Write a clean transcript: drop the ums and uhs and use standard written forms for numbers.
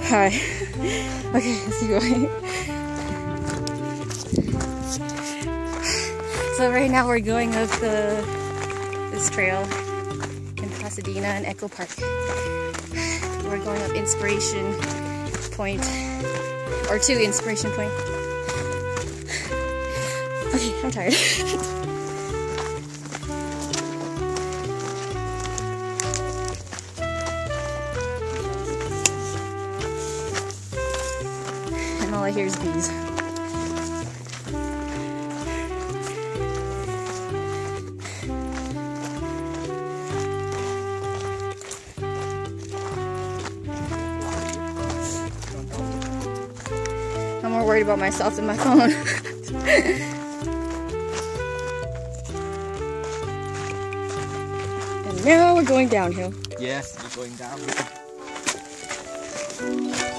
Hi. Okay, let's keep going. So right now we're going up this trail in Pasadena and Echo Park. We're going up Inspiration Point, or to Inspiration Point. Okay, I'm tired. And all I hear is bees. I'm more worried about myself than my phone. And now we're going downhill. Yes, we're going down.